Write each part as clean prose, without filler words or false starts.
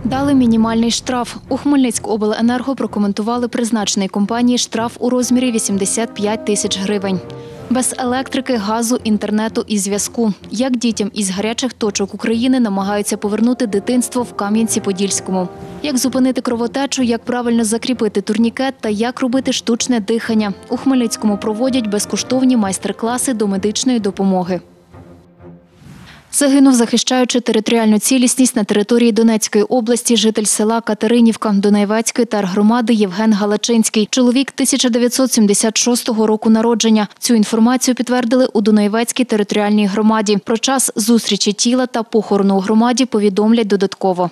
Дали мінімальний штраф. У Хмельницькобленерго прокоментували призначений компанії штраф у розмірі 85 тисяч гривень. Без електрики, газу, інтернету і зв'язку. Як дітям із гарячих точок України намагаються повернути дитинство в Кам'янці-Подільському. Як зупинити кровотечу, як правильно закріпити турнікет та як робити штучне дихання. У Хмельницькому проводять безкоштовні майстер-класи до медичної допомоги. Загинув, захищаючи територіальну цілісність на території Донецької області, житель села Катеринівка Дунаєвецької тергромади Євген Галачинський. Чоловік 1976 року народження. Цю інформацію підтвердили у Дунаєвецькій територіальній громаді. Про час зустрічі тіла та похорону у громаді повідомлять додатково.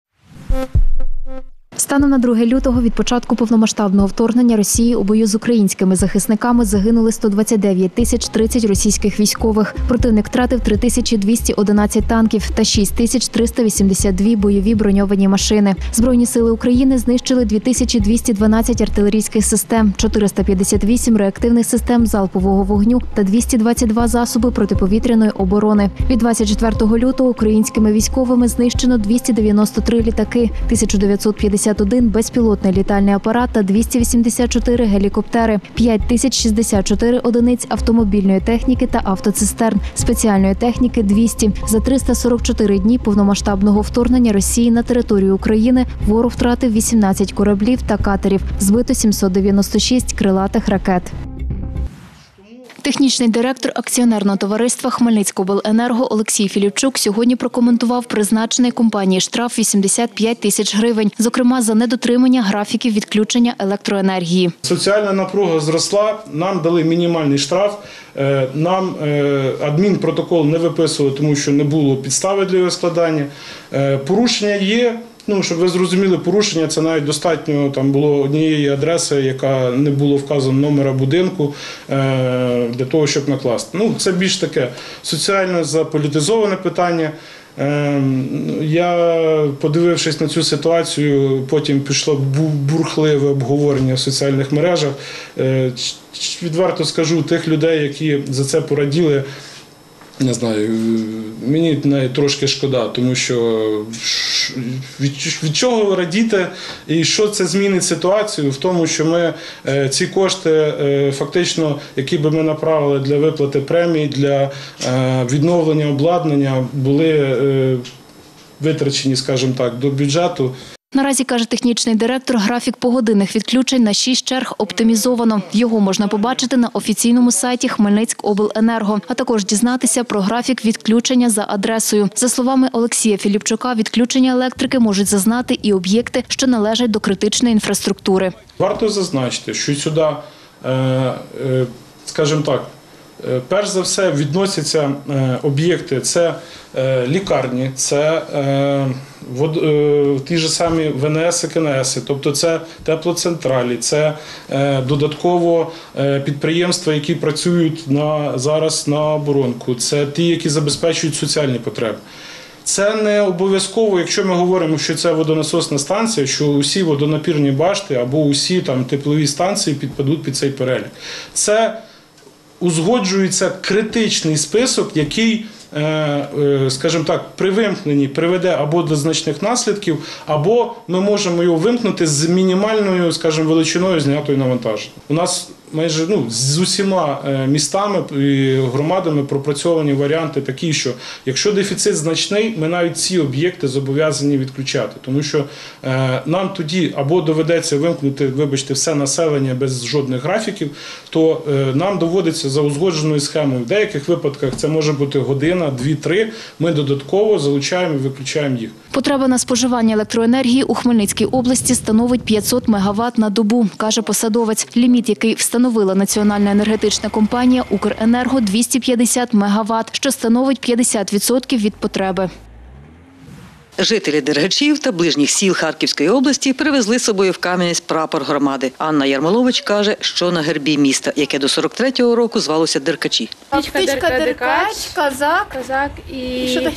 Станом на 2 лютого від початку повномасштабного вторгнення Росії у бою з українськими захисниками загинули 129 тисяч 30 російських військових. Противник втратив 3211 танків та 6382 бойові броньовані машини. Збройні сили України знищили 2212 артилерійських систем, 458 реактивних систем залпового вогню та 222 засоби протиповітряної оборони. Від 24 лютого українськими військовими знищено 293 літаки, 1951 безпілотний літальний апарат та 284 гелікоптери, 5064 одиниць автомобільної техніки та автоцистерн, спеціальної техніки – 200. За 344 дні повномасштабного вторгнення Росії на територію України ворог втратив 18 кораблів та катерів, збито 796 крилатих ракет. Технічний директор акціонерного товариства Хмельницькобленерго Олексій Філіпчук сьогодні прокоментував призначений компанії штраф 85 тисяч гривень, зокрема за недотримання графіків відключення електроенергії. Соціальна напруга зросла, нам дали мінімальний штраф, нам адмінпротокол не виписували, тому що не було підстави для його складання. Порушення є. Щоб ви зрозуміли, порушення – це навіть достатньо, там було однієї адреси, яка не було вказано номера будинку, для того, щоб накласти. Це більш таке соціально заполітизоване питання. Я, подивившись на цю ситуацію, потім пішло бурхливе обговорення в соціальних мережах. Відверто скажу, тих людей, які за це пораділи, не знаю, мені навіть трошки шкода, тому що від чого радіти і що це змінить ситуацію? В тому, що ми ці кошти, фактично, які би ми направили для виплати премій, для відновлення обладнання, були витрачені, скажімо так, до бюджету. Наразі, каже технічний директор, графік погодинних відключень на 6 черг оптимізовано. Його можна побачити на офіційному сайті Хмельницькобленерго, а також дізнатися про графік відключення за адресою. За словами Олексія Філіпчука, відключення електрики можуть зазнати і об'єкти, що належать до критичної інфраструктури. Варто зазначити, що сюди, скажімо так, перш за все відносяться об'єкти – це лікарні, це ті ж самі ВНС і КНС, тобто це теплоцентралі, це додатково підприємства, які працюють зараз на оборонку, це ті, які забезпечують соціальні потреби. Це не обов'язково, якщо ми говоримо, що це водонасосна станція, що усі водонапірні башти або усі теплові станції підпадуть під цей перелік. Це узгоджується критичний список, який, скажімо так, при вимкненні приведе або до значних наслідків, або ми можемо його вимкнути з мінімальною, скажімо, величиною знятої навантаження. У нас майже з усіма містами і громадами пропрацьовані варіанти такі, що якщо дефіцит значний, ми навіть ці об'єкти зобов'язані відключати. Тому що нам тоді або доведеться вимкнути, вибачте, все населення без жодних графіків, то нам доводиться за узгодженою схемою. В деяких випадках це може бути година, 2-3, ми додатково залучаємо і виключаємо їх. Потреба на споживання електроенергії у Хмельницькій області становить 500 МВт на добу, каже посадовець. Ліміт, який встановила Національна енергетична компанія «Укренерго» – 250 МВт, що становить 50% від потреби. Жителі Дергачів та ближніх сіл Харківської області привезли з собою в Кам'янець прапор громади. Анна Ярмолович каже, що на гербі міста, яке до 43-го року звалося Деркачі. Птичка Деркач, козак і що ще?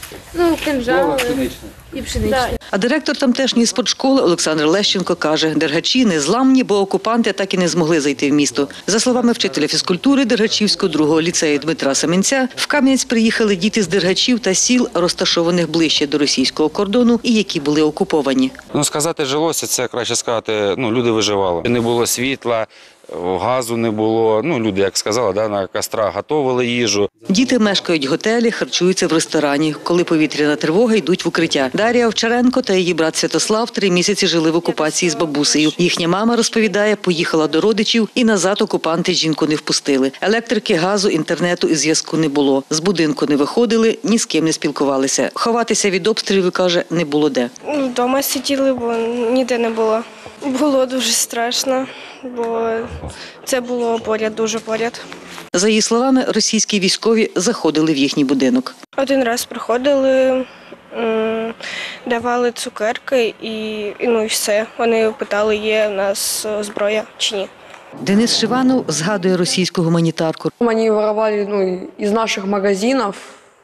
Ну, кинжал і пшеничне. А директор тамтешньої спортшколи Олександр Лещенко каже, дергачі незламні, бо окупанти так і не змогли зайти в місто. За словами вчителя фізкультури Дергачівського другого ліцею Дмитра Семенця, в Кам'янець приїхали діти з Дергачів та сіл, розташованих ближче до російського кордону і які були окуповані. Сказати жилося, це краще сказати, люди виживали. Не було світла, газу не було, люди, як сказали, на кострах готували їжу. Діти мешкають в готелі, харчуються в ресторані. Коли повітряна тривога, йдуть в укриття. Дар'я Овчаренко та її брат Святослав 3 місяці жили в окупації з бабусею. Їхня мама, розповідає, поїхала до родичів і назад окупанти жінку не впустили. Електрики, газу, інтернету і зв'язку не було. З будинку не виходили, ні з ким не спілкувалися. Ховатися від обстрілів, каже, не було де. Вдома сиділи, бо ніде не було. Було дуже страшно, бо це було поряд, дуже поряд. За її словами, російські військові заходили в їхній будинок. Один раз приходили, давали цукерки і все. Вони питали, є в нас зброя чи ні. Денис Шиванов згадує російську гуманітарку. Они воровали из наших магазинов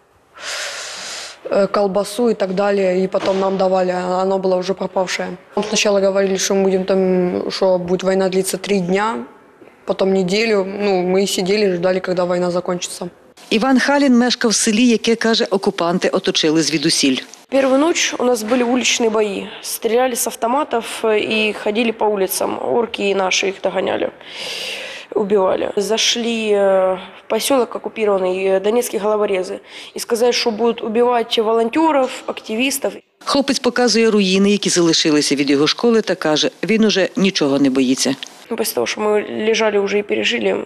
колбасу и так далее, и потом нам давали, оно было уже пропавшее. Сначала говорили, что мы будем там, что будет война длиться 3 дня, потом неделю. Мы сидели, ждали, когда война закончится. Іван Халін мешкав в селі, яке, каже, окупанти оточили звідусіль. Первую ночь у нас были уличные бои. Стреляли с автоматов и ходили по улицам. Орки и наши их догоняли, убивали. Зашли в поселок оккупированный, донецкие головорезы, и сказали, что будут убивать волонтеров, активистов. Хлопець показує руїни, які залишилися від його школи, та каже, він уже нічого не боїться. После того, что мы лежали уже и пережили,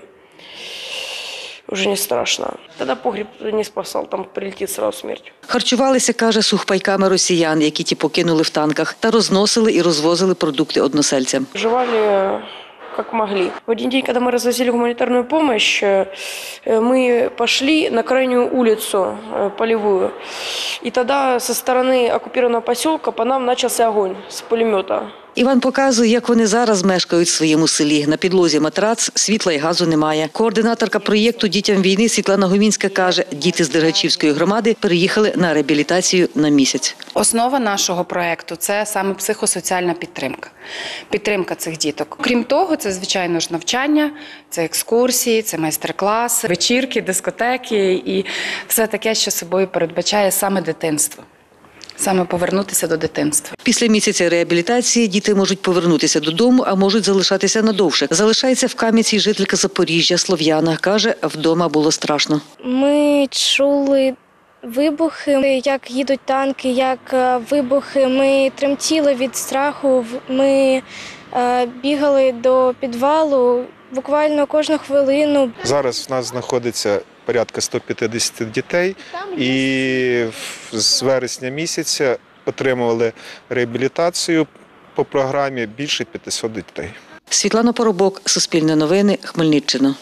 уже не страшно. Тогда погреб не спасал, там прилетит сразу смерть. Харчувалися, каже, сухпайками росіян, які ті покинули в танках, та розносили і розвозили продукти односельцям. Жевали как могли. В один день, когда мы развозили гуманитарную помощь, мы пошли на крайнюю улицу полевую. И тогда со стороны оккупированного поселка по нам начался огонь с пулемета. Іван показує, як вони зараз мешкають в своєму селі. На підлозі матрац, світла і газу немає. Координаторка проєкту «Дітям війни» Світлана Гумінська каже, діти з Дергачівської громади переїхали на реабілітацію на місяць. Основа нашого проєкту – це саме психосоціальна підтримка. Підтримка цих діток. Крім того, це, звичайно ж, навчання, це екскурсії, це майстер-класи, вечірки, дискотеки і все таке, що собою передбачає саме дитинство. Саме повернутися до дитинства. Після місяця реабілітації діти можуть повернутися додому, а можуть залишатися надовше. Залишається в Кам'янці жителька Запоріжжя Слов'яна. Каже, вдома було страшно. Ми чули вибухи, як їдуть танки, як вибухи. Ми тремтіли від страху, ми бігали до підвалу буквально кожну хвилину. Зараз в нас знаходиться порядка 150 дітей і з вересня місяця отримували реабілітацію по програмі більше 500 дітей. Світлана Поробок, Суспільне новини, Хмельниччина.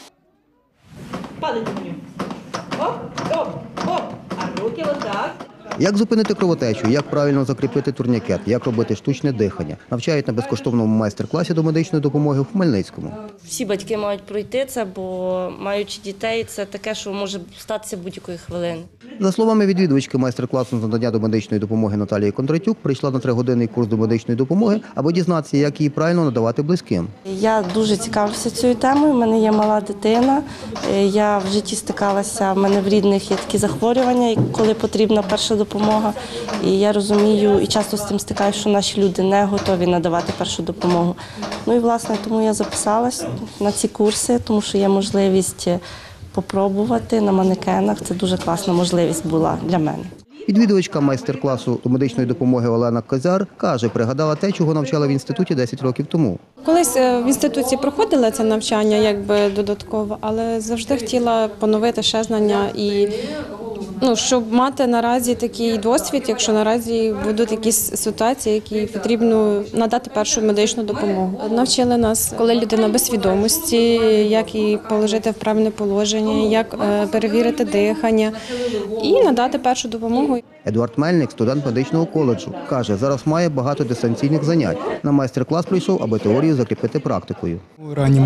Як зупинити кровотечу, як правильно закріпити турнікет, як робити штучне дихання. Навчають на безкоштовному майстер-класі до медичної допомоги в Хмельницькому. Всі батьки мають пройти це, бо маючи дітей, це таке, що може статися будь-якої хвилини. За словами відвідувачки майстер-класу з надання до медичної допомоги Наталії Кондратюк, прийшла на 3-годинний курс до медичної допомоги, аби дізнатися, як її правильно надавати близьким. Я дуже цікавлюся цією темою, в мене є мала дитина, я в житті стикалася, в мене в рідних є такі захворювання, коли потрібна перша допомога. І я розумію, і часто з цим стикаюся, що наші люди не готові надавати першу допомогу. Ну і, власне, тому я записалась на ці курси, тому що є можливість попробувати на манекенах. Це дуже класна можливість була для мене. Відвідувачка майстер-класу до медичної допомоги Олена Козяр каже, пригадала те, чого навчала в інституті 10 років тому. Колись в інституті проходила це навчання якби додатково, але завжди хотіла поновити ще знання і щоб мати наразі такий досвід, якщо наразі будуть якісь ситуації, які потрібно надати першу медичну допомогу. Навчили нас, коли людина без свідомості, як її положити в правильне положення, як перевірити дихання і надати першу допомогу. Едуард Мельник, студент медичного коледжу, каже, зараз має багато дистанційних занять. На майстер-клас прийшов, аби теорію закріпити практикою.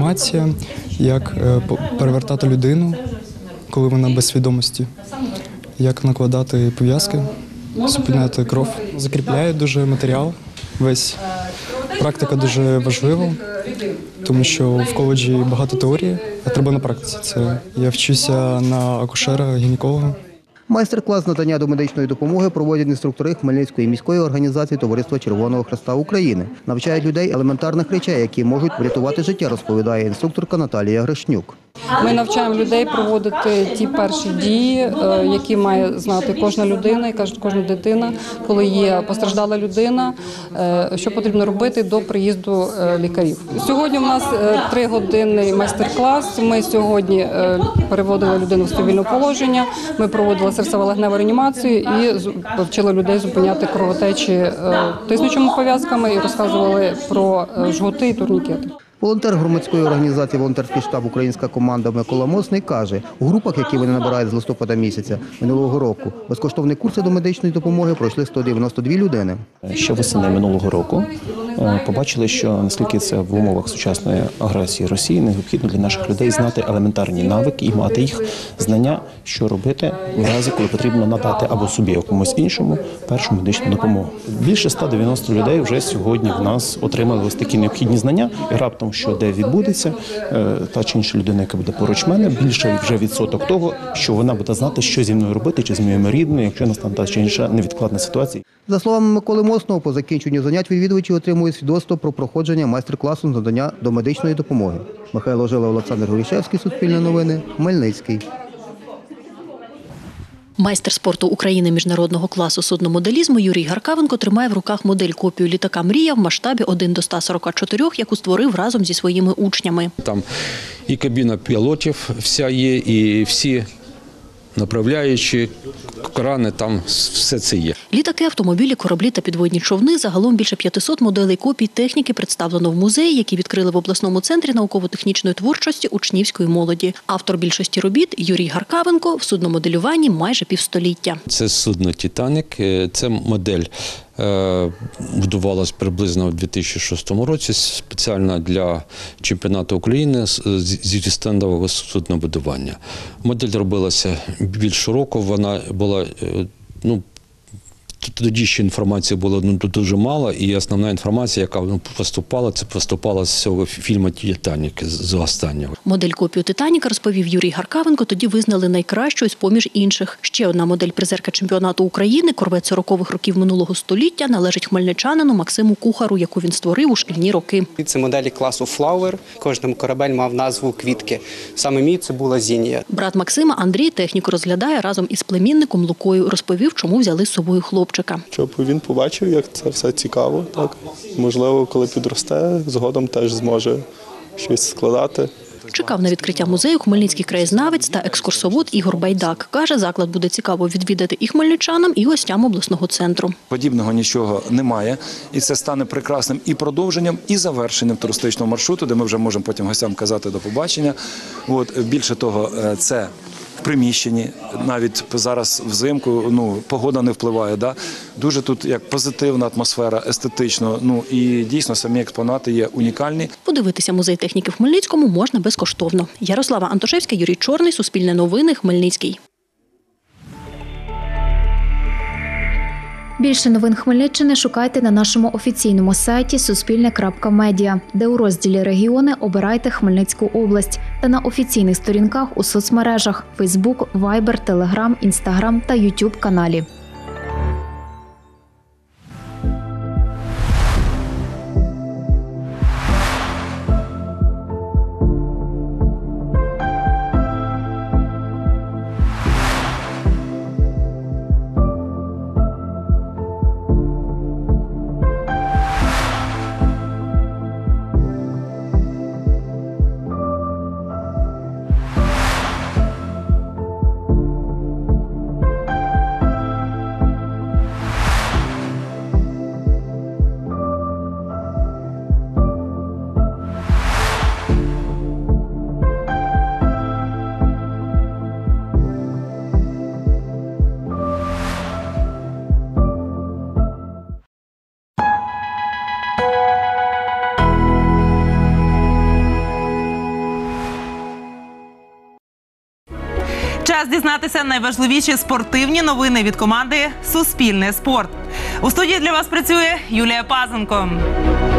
Реанімація, як перевертати людину, коли вона без свідомості. як накладати пов'язки, зупиняти кров. Закріпляє дуже матеріал весь. Практика дуже важлива, тому що в коледжі багато теорії, а треба на практиці. Я вчуся на акушера-гінеколога. Майстер-клас з надання домедичної допомоги проводять інструктори Хмельницької міської організації Товариства Червоного Хреста України. Навчають людей елементарних речей, які можуть врятувати життя, розповідає інструкторка Наталія Гришнюк. Ми навчаємо людей проводити ті перші дії, які має знати кожна людина і кожна дитина, коли є постраждала людина, що потрібно робити до приїзду лікарів. Сьогодні у нас 3-годинний майстер-клас. Ми сьогодні переводили людину в стабільне положення, ми проводили серцево-легневу реанімацію і вчили людей зупиняти кровотечі тиснучими пов'язками і розказували про жгути і турнікети. Волонтер громадської організації «Волонтерський штаб Українська команда» Микола Мосний каже, у групах, які вони набирають з листопада місяця минулого року, безкоштовні курси домедичної допомоги пройшли 192 людини. Ще восени минулого року побачили, що наскільки це в умовах сучасної агресії Росії необхідно для наших людей знати елементарні навики і мати їх знання, що робити в разі, коли потрібно надати або собі, або комусь іншому першу медичну допомогу. Більше 190 людей вже сьогодні в нас отримали ось такі необхідні знання, і раптом, що де відбудеться, та чи інша людина, яка буде поруч мене, більше вже відсоток того, що вона буде знати, що зі мною робити, чи з моїми рідними, якщо настане та чи інша невідкладна ситуація. За словами Миколи Мосного, по закінченню занять відвідувачі отримують свідоцтво про проходження майстер-класу з надання домедичної допомоги. Михайло Жила, Олександр Горішевський, Суспільне новини, Хмельницький. Майстер спорту України міжнародного класу судномоделізму Юрій Гаркавенко тримає в руках модель-копію літака «Мрія» в масштабі 1:144, яку створив разом зі своїми учнями. Там і кабіна пілотів вся є, і всі направляючі, крани, там все це є. Літаки, автомобілі, кораблі та підводні човни – загалом більше 500 моделей копій техніки представлено в музеї, які відкрили в обласному центрі науково-технічної творчості учнівської молоді. Автор більшості робіт Юрій Гаркавенко в судномоделюванні майже півстоліття. Це судно «Титанік», це модель будувалась приблизно у 2006 році спеціально для чемпіонату України зі стендового суднобудування. Модель робилася більше року, вона була, тоді ще інформації було дуже мало, і основна інформація, яка поступала з цього фільму «Титанік», з останнього. Модель-копію «Титаніка», розповів Юрій Гаркавенко, тоді визнали найкращою з-поміж інших. Ще одна модель призерка чемпіонату України, корвет 40-х років минулого століття, належить хмельничанину Максиму Кухару, яку він створив у шкільні роки. Це моделі класу «Flower». Кожен корабель мав назву квітки. Саме мій це була «Зінія». Брат Максима Андрій техніку розглядає разом із племінником Лукою. Розповів, чому взяли з собою хлопчика. Щоб він побачив, як це все цікаво. Так? Можливо, коли підросте, згодом теж зможе щось складати. Чекав на відкриття музею хмельницький краєзнавець та екскурсовод Ігор Байдак. Каже, заклад буде цікаво відвідати і хмельничанам, і гостям обласного центру. Подібного нічого немає, і це стане прекрасним і продовженням, і завершенням туристичного маршруту, де ми вже можемо потім гостям казати до побачення. Більше того, це в приміщенні, навіть зараз взимку, погода не впливає. Да? Дуже тут як позитивна атмосфера, естетично, і дійсно самі експонати є унікальні. Подивитися музей техніки в Хмельницькому можна безкоштовно. Ярослава Антошевська, Юрій Чорний, Суспільне новини, Хмельницький. Більше новин Хмельниччини шукайте на нашому офіційному сайті suspilne.media, де у розділі «Регіони» обирайте Хмельницьку область та на офіційних сторінках у соцмережах – Facebook, Viber, Telegram, Instagram та YouTube каналі. Час дізнатися найважливіші спортивні новини від команди «Суспільне спорт». У студії для вас працює Юлія Пазенко.